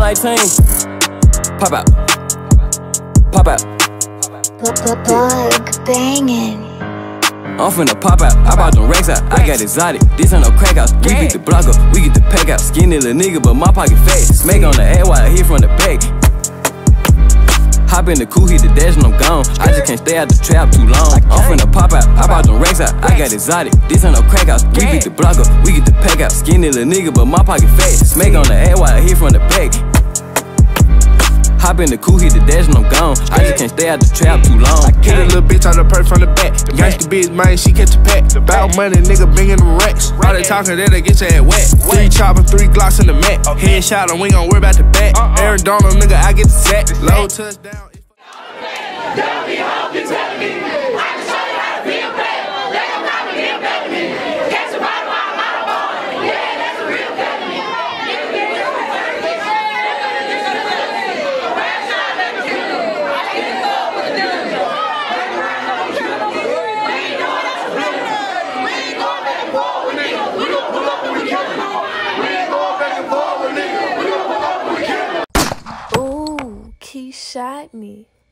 19. Pop out. Pop out. Bug banging. I'm finna pop out, I bought them racks out, I got exotic. This ain't no crack house, we beat the block up, we get the pack out. Skinny little nigga, but my pocket fat. Smack on the head while I hit from the back. Hop in the coupe, hit the dash and I'm gone. I just can't stay out the trap too long. I'm finna pop out, I bought them racks out, I got exotic. This ain't no crack house, we beat the block up, we get the pack out. Skinny little nigga, but my pocket fat. Smack on the head while I hit from the back. Hop in the coupe, hit the dash and I'm gone. I just can't stay out the trap too long. Hit a little bitch on the purse from the back. The gangsta bitch, man, she catch a pack. Bout money, nigga, banging them racks. All they talking, they get your head wet. 3 chopping, 3 glocks in the mat. Headshot, and we gon' worry about the back. Aaron Donald, nigga, I get the sack. Low touchdown. Don't be home, you telling me. I can show you how to be a player. They gon' copy me and better me. Catch a bottle while I'm out of boy. Yeah, that's a real felony. Ooh, Key shot me.